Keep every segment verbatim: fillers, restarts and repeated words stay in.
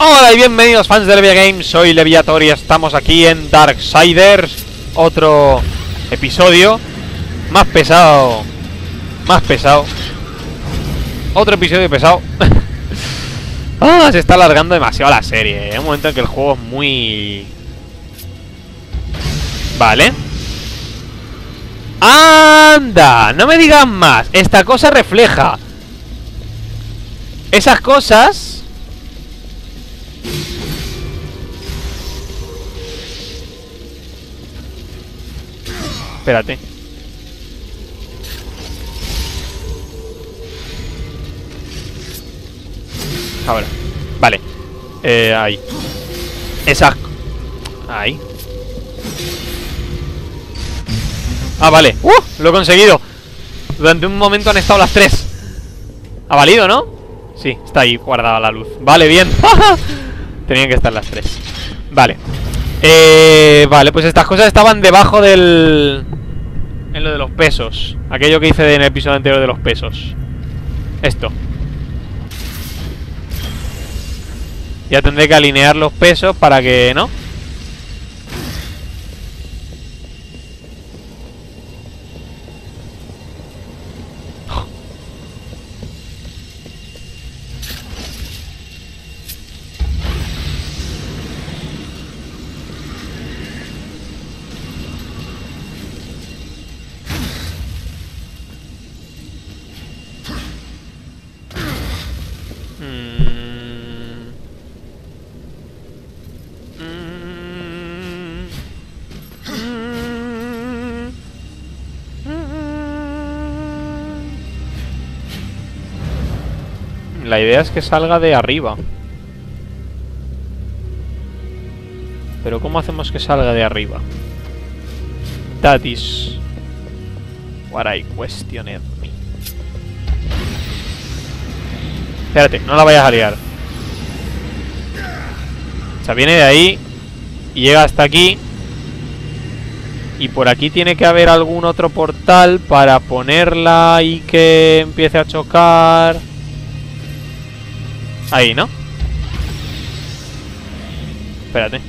Hola y bienvenidos fans de Levia Games, soy Leviator y estamos aquí en Darksiders. Otro episodio más pesado. Más pesado. Otro episodio pesado. Ah, se está alargando demasiado la serie. Hay un momento en que el juego es muy... Vale. ¡Anda! No me digas más. Esta cosa refleja esas cosas. Espérate. Ahora. Vale. Eh, ahí. Esas. Ahí. Ah, vale. ¡Uh! Lo he conseguido. Durante un momento han estado las tres. ¿Ha valido, no? Sí, está ahí guardada la luz. Vale, bien. Tenían que estar las tres. Vale. Eh, vale, pues estas cosas estaban debajo del... En lo de los pesos. Aquello que hice en el episodio anterior de los pesos. Esto. Ya tendré que alinear los pesos para que... ¿no? La idea es que salga de arriba. Pero ¿cómo hacemos que salga de arriba? That is what I questioned me. Espérate, no la vayas a liar. O sea, viene de ahí y llega hasta aquí. Y por aquí tiene que haber algún otro portal para ponerla y que empiece a chocar. Ahí, ¿no? Espérate.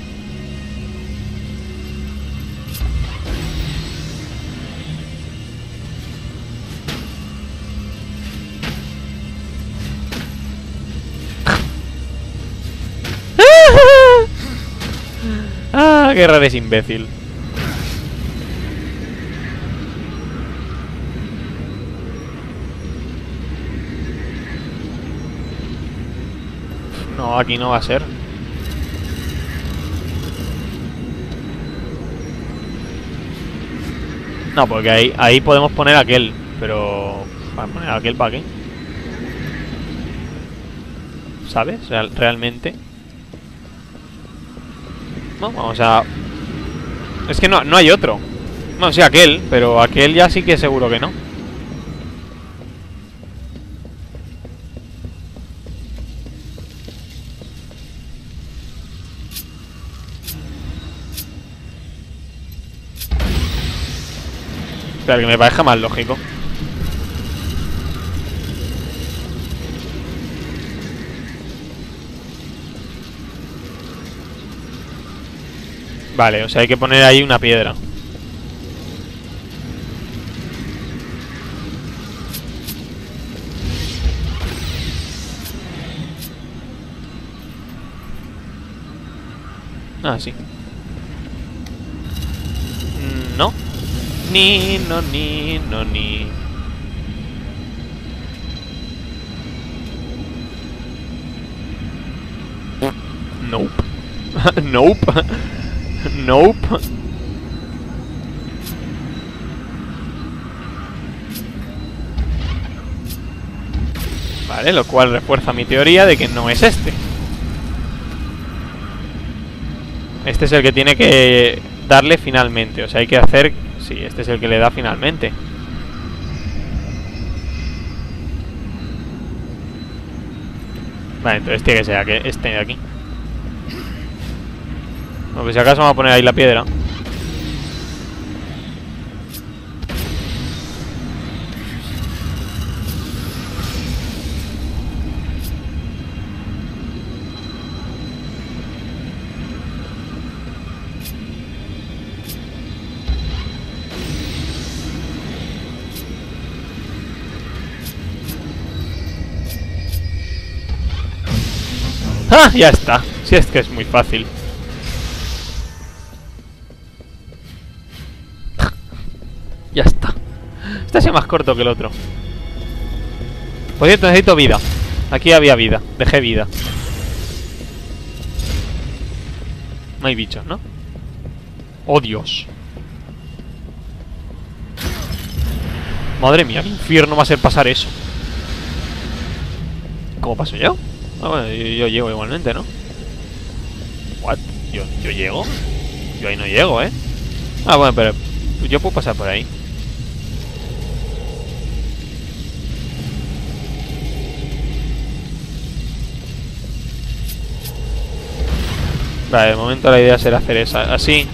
Ah, qué raro es imbécil. No, aquí no va a ser. No, porque ahí, ahí podemos poner aquel. Pero... ¿para poner aquel para qué? ¿Sabes? Real, realmente. No, vamos a... Es que no, no hay otro. No, sí, aquel. Pero aquel ya sí que seguro que no. Espera, que me parezca más lógico. Vale, o sea, hay que poner ahí una piedra. Ah, sí. No. Ni, no, ni, no, ni. Nope. Nope. Nope. Vale, lo cual refuerza mi teoría de que no es este. Este es el que tiene que darle finalmente. O sea, hay que hacer... Sí, este es el que le da finalmente. Vale, entonces tiene que ser que este de aquí. Bueno, pues si acaso vamos a poner ahí la piedra. ¡Ah! Ya está. Si es que es muy fácil. Ya está. Este ha sido más corto que el otro. Por cierto, necesito vida. Aquí había vida. Dejé vida. No hay bichos, ¿no? ¡Oh, Dios! Madre mía, qué infierno va a ser pasar eso. ¿Cómo paso yo? Ah, bueno, yo, yo llego igualmente, ¿no? ¿What? ¿Yo, ¿Yo llego? Yo ahí no llego, ¿eh? Ah, bueno, pero yo puedo pasar por ahí. Vale, de momento la idea será hacer esa, así.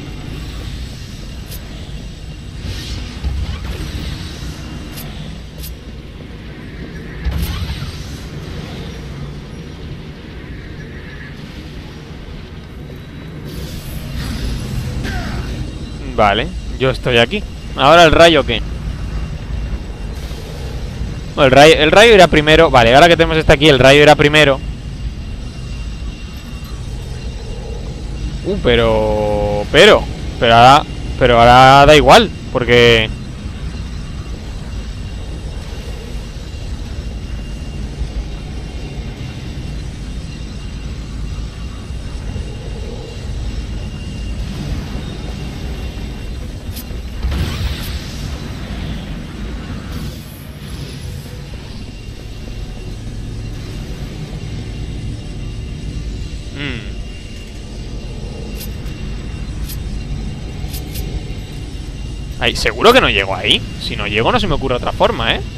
Vale, yo estoy aquí. Ahora el rayo, ¿qué? Bueno, el rayo, el rayo irá primero. Vale, ahora que tenemos este aquí, el rayo irá primero. Uh, pero... Pero... Pero ahora... Pero ahora da igual, porque... Ay, seguro que no llego ahí. Si no llego no se me ocurre otra forma, ¿eh?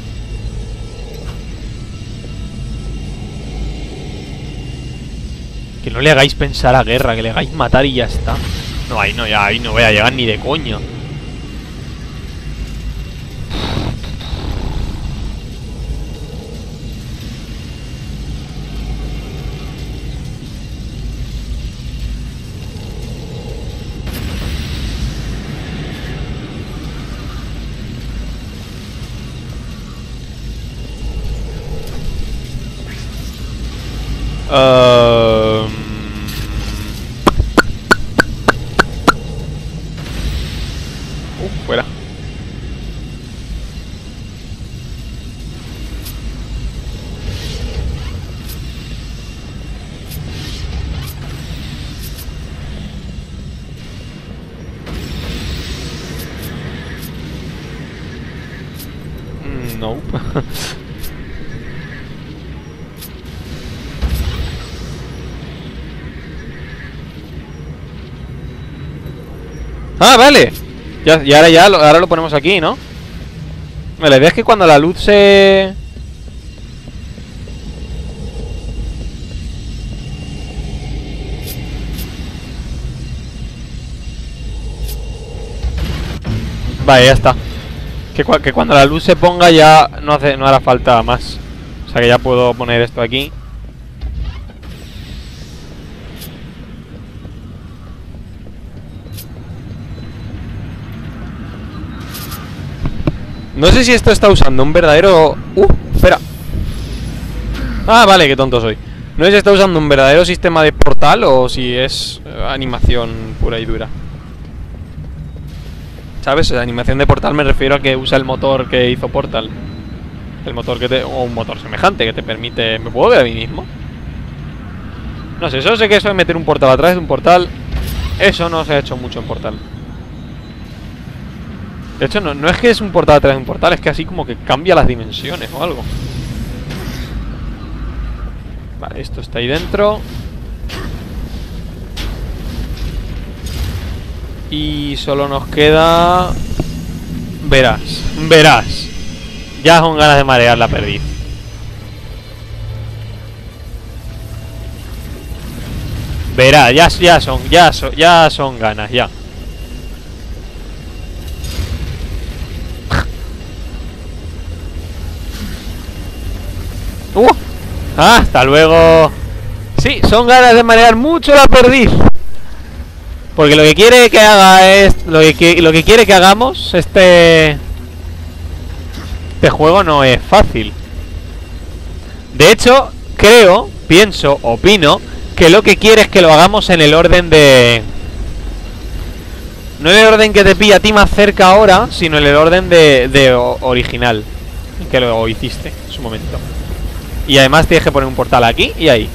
Que no le hagáis pensar a guerra, que le hagáis matar y ya está. No, ahí no, ya ahí no voy a llegar ni de coño. Uh... Uh, fuera. Mm, no. Ah, vale. Ya, y ahora ya lo, ahora lo ponemos aquí, ¿no? Vale, la idea es que cuando la luz se... Vale, ya está. Que, cu que cuando la luz se ponga ya no hace, no hará falta más. O sea que ya puedo poner esto aquí. No sé si esto está usando un verdadero... Uh, espera. Ah, vale, qué tonto soy. No sé si está usando un verdadero sistema de portal o si es eh, animación pura y dura. ¿Sabes? Animación de portal me refiero a que usa el motor que hizo Portal. El motor que te... O un motor semejante que te permite... ¿Me puedo ver a mí mismo? No sé, solo sé que eso de meter un portal a través de un portal... Eso no se ha hecho mucho en Portal. De hecho, no, no es que es un portal a través de un portal, es que así como que cambia las dimensiones o algo. Vale, esto está ahí dentro. Y solo nos queda... Verás, verás. Ya son ganas de marear la perdiz. Verás, ya, ya son, ya son, ya son ganas, ya. Uh, ah, hasta luego. Sí, son ganas de marear mucho la perdiz. Porque lo que quiere que haga es... Lo que, lo que quiere que hagamos Este... Este juego no es fácil. De hecho, creo, pienso, opino que lo que quiere es que lo hagamos en el orden de... No en el orden que te pilla a ti más cerca ahora, sino en el orden de, de original, que lo hiciste en su momento. Y además tienes que poner un portal aquí y ahí.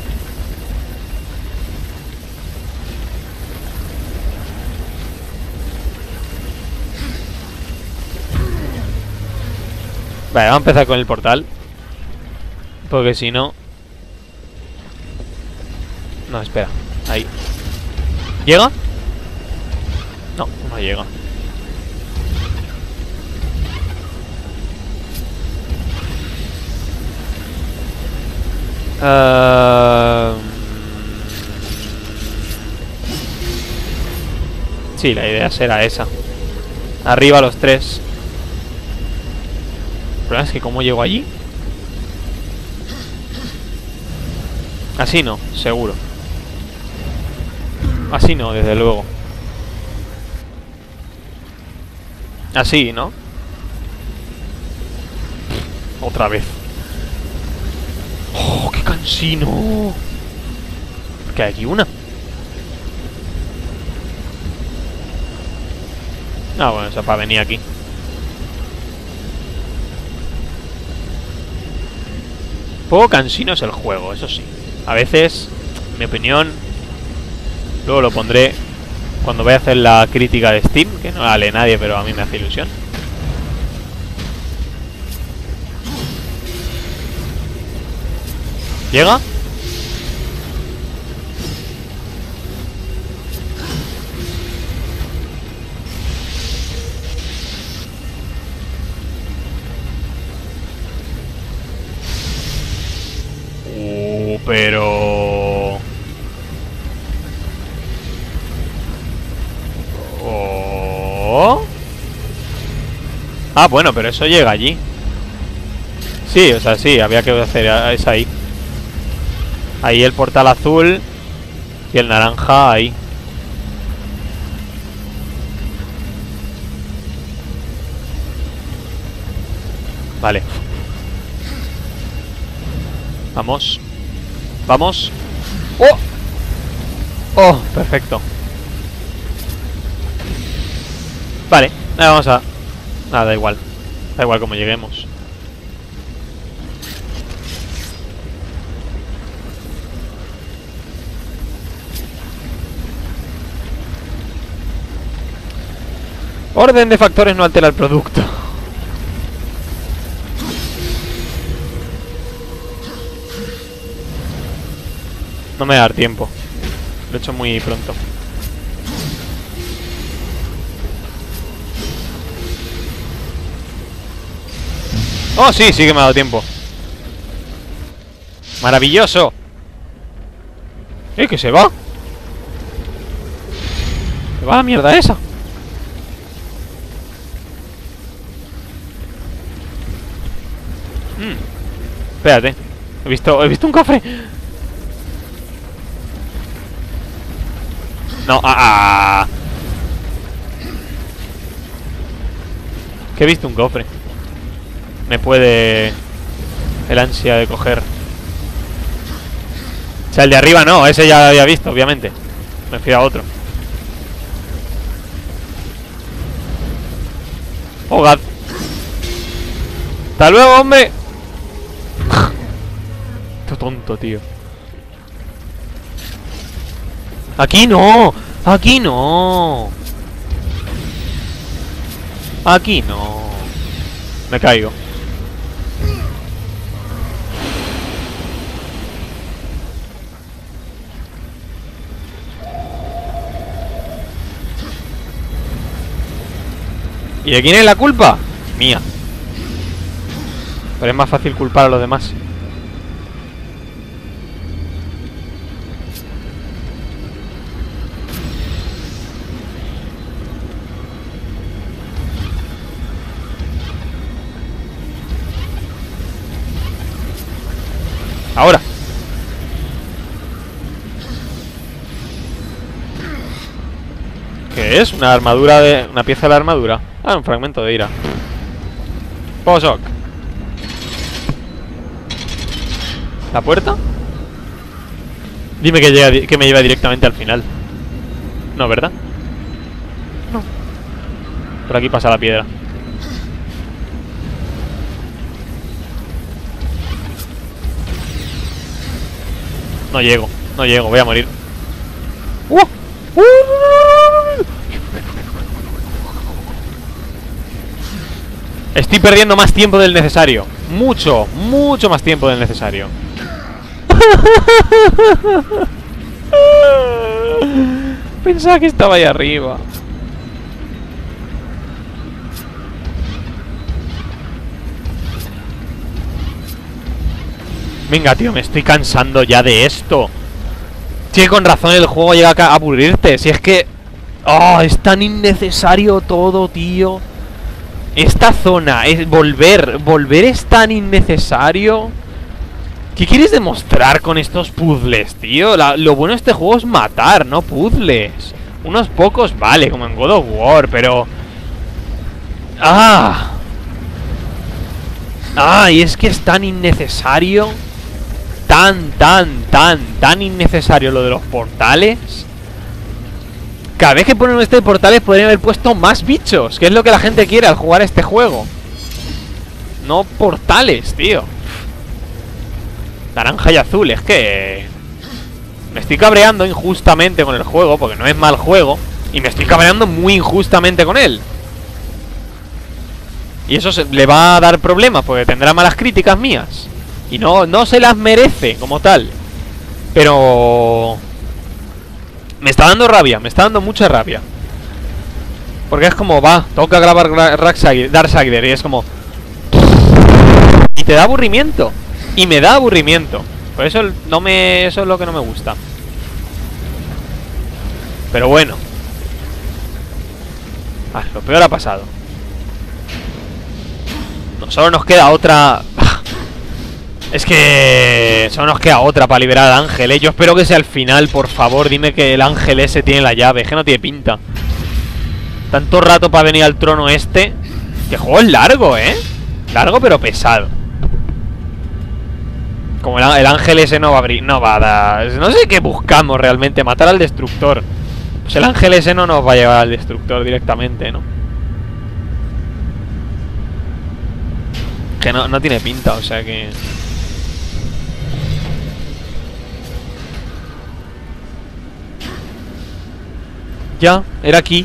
Vale, vamos a empezar con el portal, porque si no... No, espera, ahí. ¿Llega? No, no llega. Uh... Sí, la idea será esa. Arriba los tres. El problema es que ¿cómo llego allí? Así no, seguro. Así no, desde luego. Así, ¿no? Otra vez. ¡Oh, qué cansino! ¿Qué hay aquí una? Ah, bueno, eso es para venir aquí. Un poco cansino es el juego, eso sí. A veces, en mi opinión, luego lo pondré cuando voy a hacer la crítica de Steam, que no la lee nadie, pero a mí me hace ilusión. ¿Llega? Uh, pero... Oh. Ah, bueno, pero eso llega allí. Sí, o sea, sí, había que hacer es ahí. Ahí el portal azul y el naranja ahí. Vale. Vamos. Vamos. ¡Oh! ¡Oh! Perfecto. Vale, nada, vamos a... Nada, da igual. Da igual como lleguemos. Orden de factores no altera el producto. No me va a dar tiempo. Lo he hecho muy pronto. Oh, sí, sí que me ha dado tiempo. Maravilloso. Eh, que se va. Se va la mierda esa. Mm. Espérate. He visto, he visto un cofre. No, ah, ah. Que he visto un cofre. Me puede... El ansia de coger. O sea, el de arriba no, ese ya lo había visto, obviamente. Me fui a otro. Oh, God. Hasta luego, hombre. Qué tonto, tío. Aquí no. Aquí no. Aquí no. Me caigo. ¿Y de quién es la culpa? Mía. Pero es más fácil culpar a los demás. Ahora. ¿Qué es? Una armadura de... Una pieza de la armadura. Ah, un fragmento de ira. Posok. ¿La puerta? Dime que, llega, que me lleva directamente al final. No, ¿verdad? No. Por aquí pasa la piedra. No llego, no llego, voy a morir. ¡Uh! ¡Uh! Estoy perdiendo más tiempo del necesario. Mucho, mucho más tiempo del necesario. Pensaba que estaba ahí arriba. Venga, tío, me estoy cansando ya de esto. Sí, con razón el juego llega a aburrirte. Si es que... Oh, es tan innecesario todo, tío. Esta zona, es volver, volver es tan innecesario. ¿Qué quieres demostrar con estos puzzles, tío? La, lo bueno de este juego es matar, no puzzles. Unos pocos, vale, como en God of War, pero... ¡Ah! ¡Ah! Y es que es tan innecesario. Tan, tan, tan, tan innecesario lo de los portales. Cada vez que ponen este portales podrían haber puesto más bichos, que es lo que la gente quiere al jugar este juego. No portales, tío. Naranja y azul, es que... Me estoy cabreando injustamente con el juego, porque no es mal juego. Y me estoy cabreando muy injustamente con él. Y eso se, le va a dar problemas, porque tendrá malas críticas mías. Y no, no se las merece como tal. Pero... Me está dando rabia, me está dando mucha rabia. Porque es como, va, toca grabar Darksider y es como... Y te da aburrimiento. Y me da aburrimiento. Por eso no me, eso es lo que no me gusta. Pero bueno. Ah, lo peor ha pasado. No, solo nos queda otra... Es que... Solo nos queda otra para liberar al ángel, ¿eh? Yo espero que sea al final, por favor. Dime que el ángel ese tiene la llave. Es que no tiene pinta. Tanto rato para venir al trono este. Que juego es largo, ¿eh? Largo pero pesado. Como el, el ángel ese no va a abrir... No va a dar... No sé qué buscamos realmente. Matar al destructor. Pues el ángel ese no nos va a llevar al destructor directamente, ¿no? Que no, no tiene pinta, o sea que... Ya, era aquí.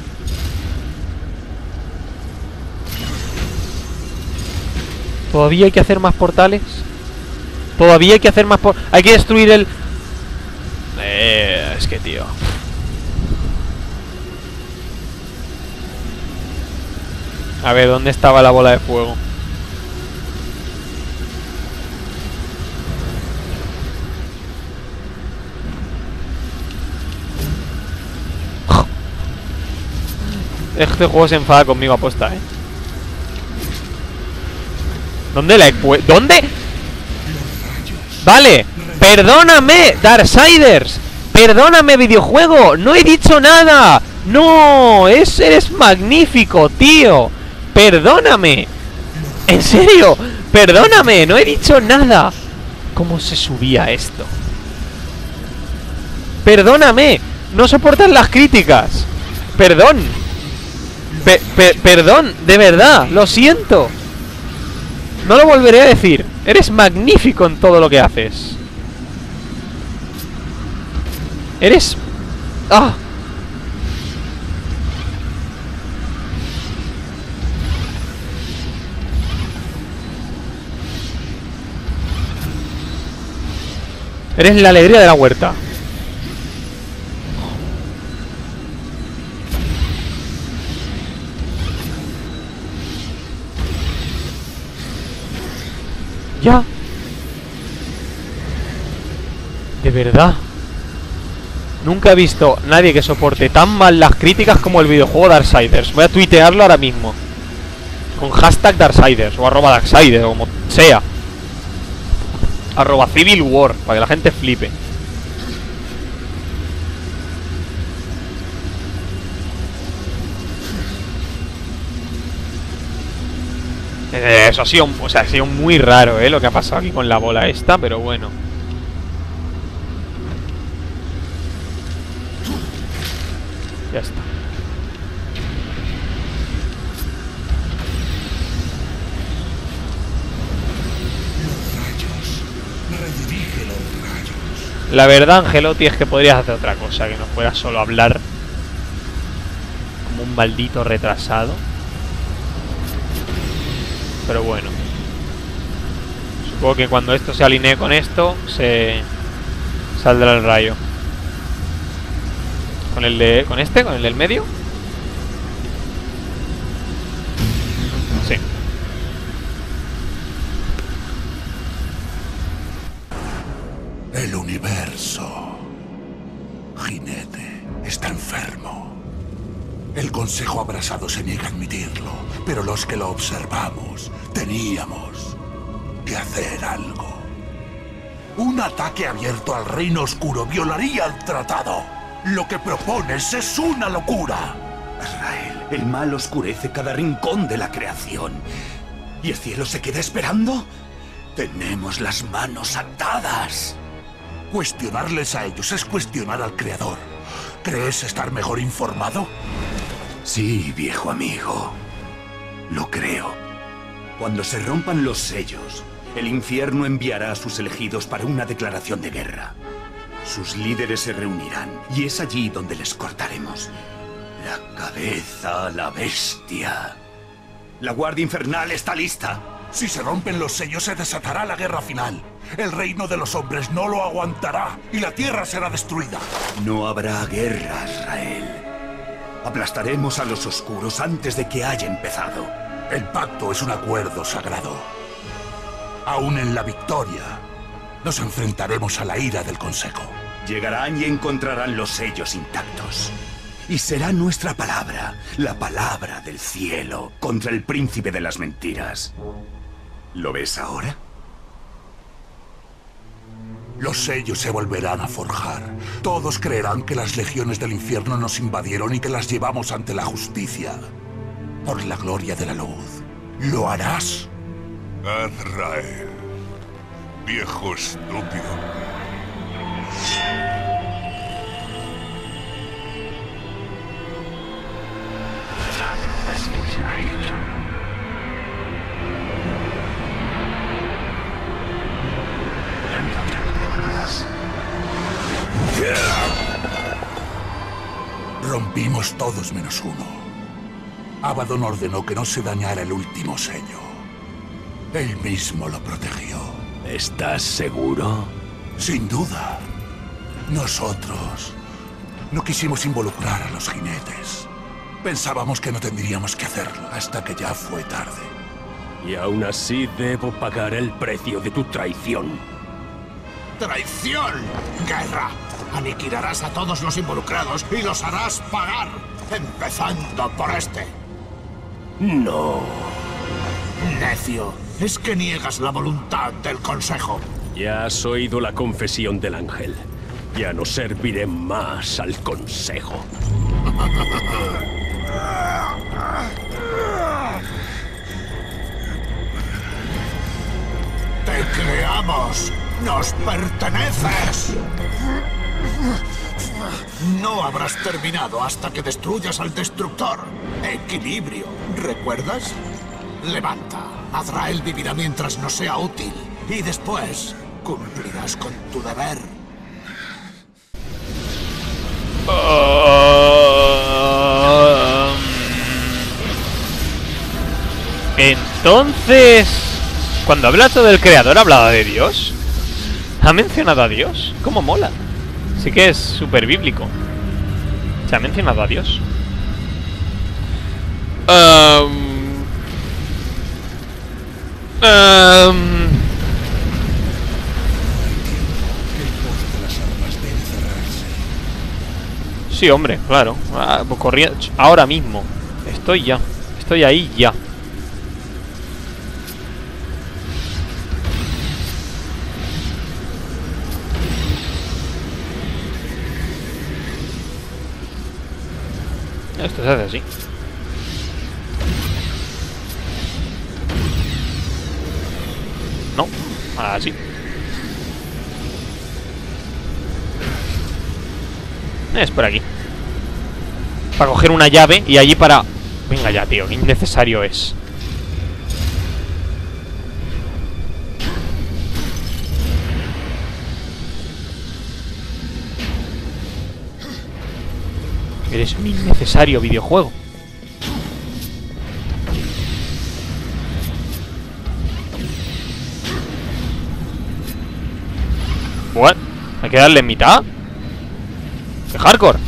¿Todavía hay que hacer más portales? ¿Todavía hay que hacer más portales? Hay que destruir el... Eh, es que tío... A ver, ¿dónde estaba la bola de fuego? Este juego se enfada conmigo aposta, ¿eh? ¿Dónde la he puesto? ¿Dónde? Vale, perdóname, Darksiders. Perdóname, videojuego. No he dicho nada. No, es, eres magnífico, tío. Perdóname. En serio, perdóname, no he dicho nada. ¿Cómo se subía esto? Perdóname. No soportan las críticas. Perdón. Pe pe Perdón, de verdad, lo siento. No lo volveré a decir. Eres magnífico en todo lo que haces. Eres... ¡Ah! Eres la alegría de la huerta. Ya. De verdad. Nunca he visto nadie que soporte tan mal las críticas como el videojuego Darksiders. Voy a tuitearlo ahora mismo. Con hashtag Darksiders o arroba Darksiders o como sea. Arroba Civil War, para que la gente flipe. Eso ha sido, o sea, ha sido muy raro, ¿eh? Lo que ha pasado aquí con la bola esta, pero bueno. Ya está. Redirige los rayos. La verdad, Angelotti, es que podrías hacer otra cosa, que no fuera solo hablar como un maldito retrasado. Pero bueno, supongo que cuando esto se alinee con esto, se saldrá el rayo. Con el de... ¿Con este? ¿Con el del medio? Sí. El universo. Jinete está enfermo. El Consejo Abrasado se niega a admitirlo, pero los que lo observamos teníamos que hacer algo. Un ataque abierto al Reino Oscuro violaría el tratado. Lo que propones es una locura. Azrael, el mal oscurece cada rincón de la creación. ¿Y el cielo se queda esperando? Tenemos las manos atadas. Cuestionarles a ellos es cuestionar al Creador. ¿Crees estar mejor informado? Sí, viejo amigo. Lo creo. Cuando se rompan los sellos, el infierno enviará a sus elegidos para una declaración de guerra. Sus líderes se reunirán, y es allí donde les cortaremos la cabeza a la bestia. La Guardia Infernal está lista. Si se rompen los sellos, se desatará la guerra final. El reino de los hombres no lo aguantará, y la tierra será destruida. No habrá guerra, Azrael. Aplastaremos a los oscuros antes de que haya empezado. El pacto es un acuerdo sagrado. Aún en la victoria, nos enfrentaremos a la ira del Consejo. Llegarán y encontrarán los sellos intactos. Y será nuestra palabra, la palabra del cielo, contra el príncipe de las mentiras. ¿Lo ves ahora? Los sellos se volverán a forjar. Todos creerán que las legiones del infierno nos invadieron y que las llevamos ante la justicia. Por la gloria de la luz. ¿Lo harás? Azrael, viejo estúpido. Rompimos todos menos uno. Abaddon ordenó que no se dañara el último sello. Él mismo lo protegió. ¿Estás seguro? Sin duda. Nosotros no quisimos involucrar a los jinetes. Pensábamos que no tendríamos que hacerlo hasta que ya fue tarde. Y aún así debo pagar el precio de tu traición. ¡Traición! ¡Guerra! Aniquilarás a todos los involucrados y los harás pagar, empezando por este. No. Necio, es que niegas la voluntad del Consejo. Ya has oído la confesión del ángel. Ya no serviré más al Consejo. ¡Te creamos! ¡Nos perteneces! No habrás terminado hasta que destruyas al Destructor. Equilibrio, ¿recuerdas? Levanta. Azrael vivirá mientras no sea útil. Y después, cumplirás con tu deber. Entonces, cuando habla todo del creador, ¿hablaba de Dios? ¿Ha mencionado a Dios? ¿Cómo mola? Sí que es súper bíblico. Se ha mencionado a Dios. Um, um, sí, hombre, claro. Ah, pues corriendo. Ahora mismo. Estoy ya. Estoy ahí ya. Esto se hace así. No, así. Es por aquí. Para coger una llave y allí para... Venga ya, tío, qué innecesario es. Eres un innecesario videojuego. What? ¿Hay que darle en mitad? ¡Qué hardcore!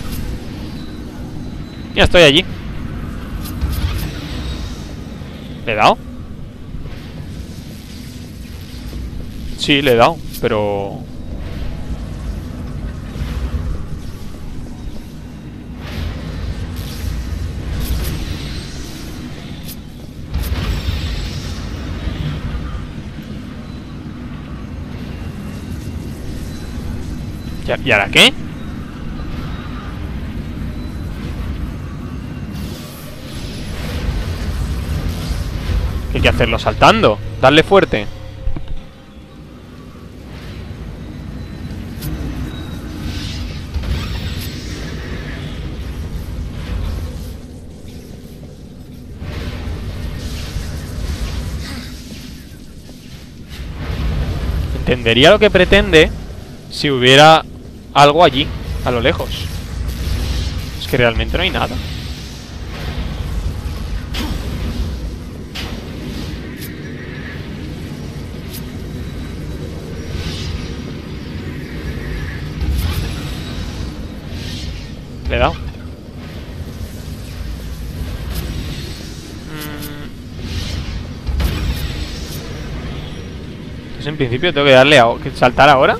Ya estoy allí. ¿Le he dado? Sí, le he dado, pero... ¿Y ahora qué? ¿Qué hay que hacerlo saltando? Darle fuerte. Entendería lo que pretende si hubiera algo allí, a lo lejos. Es que realmente no hay nada. Le he dado. Entonces en principio tengo que darle a... ¿que saltar ahora?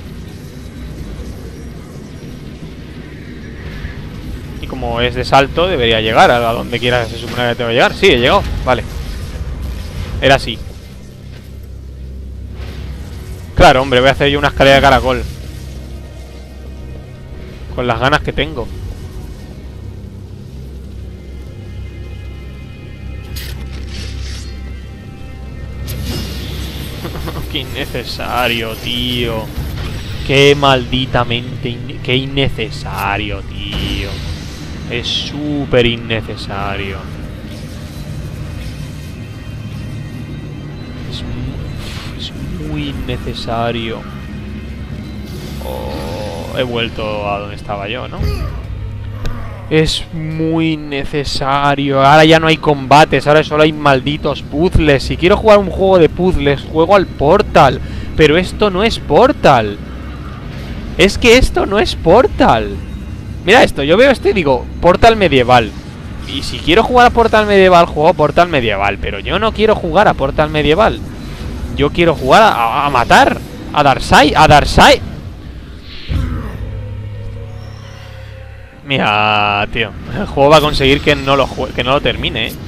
Y como es de salto debería llegar a donde quiera se supone que tengo que llegar. Sí, he llegado, vale. Era así. Claro, hombre, voy a hacer yo una escalera de caracol. Con las ganas que tengo. Qué innecesario, tío. Qué malditamente in... Qué innecesario, tío. Es súper innecesario. Es muy, es muy innecesario. Oh, he vuelto a donde estaba yo, ¿no? Es muy necesario. Ahora ya no hay combates, ahora solo hay malditos puzzles. Si quiero jugar un juego de puzzles, juego al Portal. Pero esto no es Portal. Es que esto no es Portal. Mira esto, yo veo esto y digo Portal medieval. Y si quiero jugar a Portal medieval, juego a Portal medieval. Pero yo no quiero jugar a Portal medieval. Yo quiero jugar a, a matar a Darkseid, a Darkseid. Mira, tío, el juego va a conseguir que no lo, que no lo termine, ¿eh?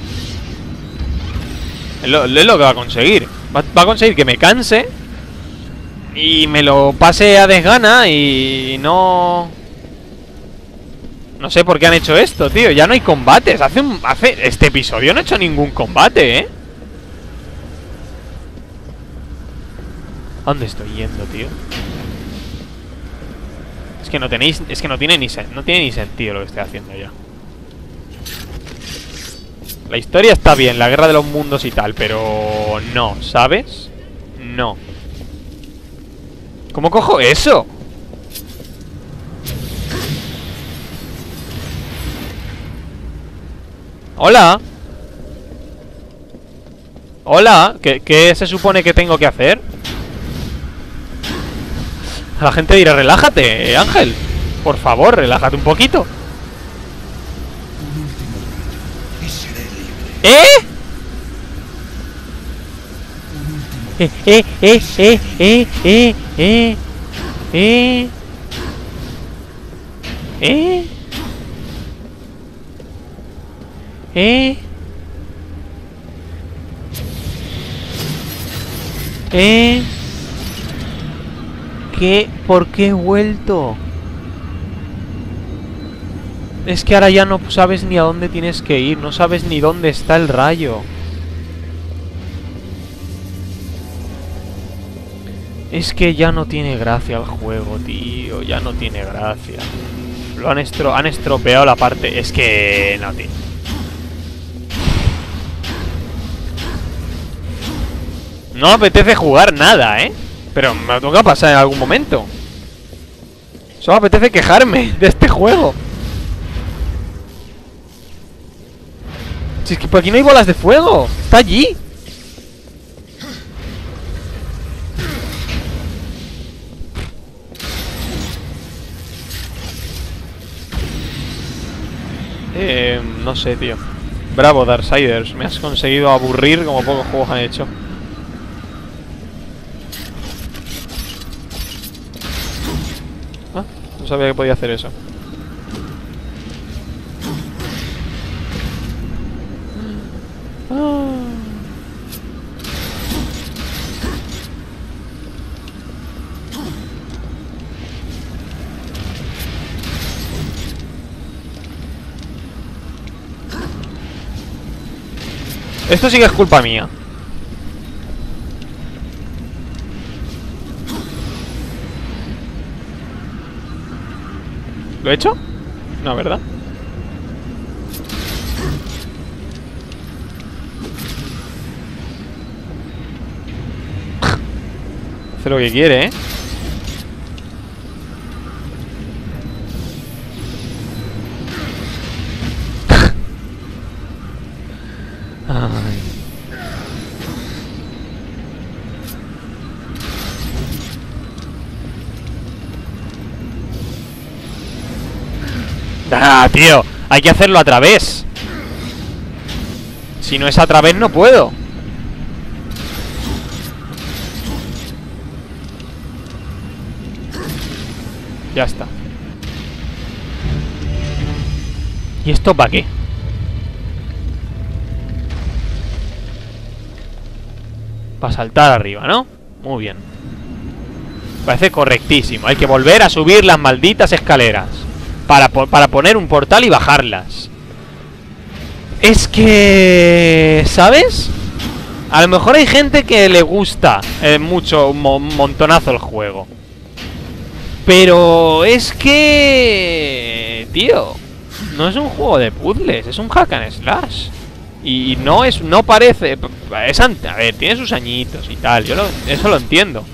Es lo, es lo que va a conseguir. Va, va a conseguir que me canse y me lo pase a desgana y no... No sé por qué han hecho esto, tío. Ya no hay combates. Hace, un, hace este episodio no he hecho ningún combate, ¿eh? ¿A dónde estoy yendo, tío? Es que no tenéis... Es que no tiene ni sen, no tiene ni sentido lo que estoy haciendo ya. La historia está bien, la guerra de los mundos y tal, pero... No, ¿sabes? No. ¿Cómo cojo eso? Hola. Hola. ¿Qué, qué se supone que tengo que hacer? La gente dirá, relájate, Ángel. Por favor, relájate un poquito. ¿Eh? Eh, eh, eh, eh, eh, eh, eh, eh, eh, eh, eh. ¿Qué? ¿Por qué he vuelto? Es que ahora ya no sabes ni a dónde tienes que ir. No sabes ni dónde está el rayo. Es que ya no tiene gracia el juego, tío. Ya no tiene gracia. Lo han, estro han estropeado la parte. Es que... no, tío. No me apetece jugar nada, ¿eh? Pero me toca pasar en algún momento. Solo me apetece quejarme de este juego. Si es que por aquí no hay bolas de fuego. Está allí. Eh, no sé, tío. Bravo, Darksiders. Me has conseguido aburrir como pocos juegos han hecho. Ah, no sabía que podía hacer eso. Ah. Esto sí que es culpa mía. ¿Lo he hecho? No, ¿verdad? Hace lo que quiere, ¿eh? Ay. Ah, tío, hay que hacerlo a través. Si no es a través no puedo. Ya está. ¿Y esto para qué? Para saltar arriba, ¿no? Muy bien. Parece correctísimo. Hay que volver a subir las malditas escaleras Para, po para poner un portal y bajarlas. Es que... ¿sabes? A lo mejor hay gente que le gusta eh, mucho, un mo montonazo el juego. Pero es que... tío, no es un juego de puzzles, es un hack and slash. Y no es, no parece... Es, a ver, tiene sus añitos y tal, yo lo, eso lo entiendo.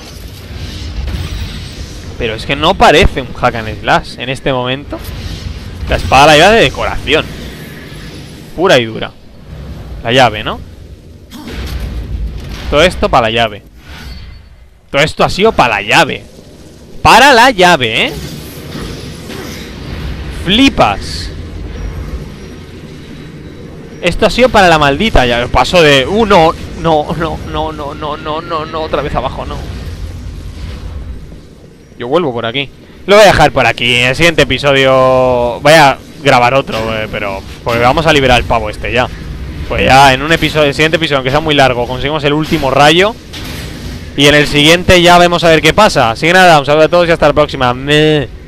Pero es que no parece un hack and slash en este momento. La espada la lleva de decoración. Pura y dura. La llave, ¿no? Todo esto para la llave. Todo esto ha sido para la llave. Para la llave, ¿eh? Flipas. Esto ha sido para la maldita llave. Paso de... Uh, no, no, no, no, no, no, no, no, no. Otra vez abajo, no. Yo vuelvo por aquí. Lo voy a dejar por aquí. En el siguiente episodio voy a grabar otro, eh, pero... porque vamos a liberar el pavo este ya. Pues ya en un episodio, el siguiente episodio, aunque sea muy largo, conseguimos el último rayo. Y en el siguiente ya vemos a ver qué pasa. Así que nada, un saludo a todos y hasta la próxima. Meh.